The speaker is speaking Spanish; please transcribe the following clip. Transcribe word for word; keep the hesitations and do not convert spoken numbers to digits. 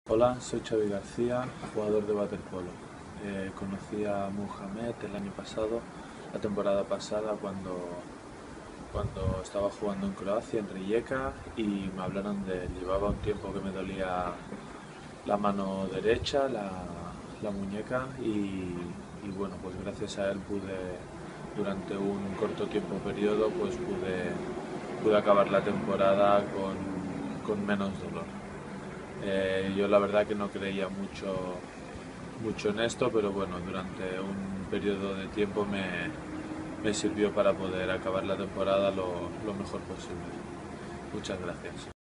Hola, soy Xavi García, jugador de waterpolo. Eh, conocí a Mohamed el año pasado, la temporada pasada, cuando, cuando estaba jugando en Croacia, en Rijeka, y me hablaron de él. Llevaba un tiempo que me dolía la mano derecha, la, la muñeca, y, y bueno, pues gracias a él pude, durante un corto tiempo periodo, pues pude, pude acabar la temporada con, con menos dolor. Eh, yo la verdad que no creía mucho, mucho en esto, pero bueno, durante un periodo de tiempo me, me sirvió para poder acabar la temporada lo, lo mejor posible. Muchas gracias.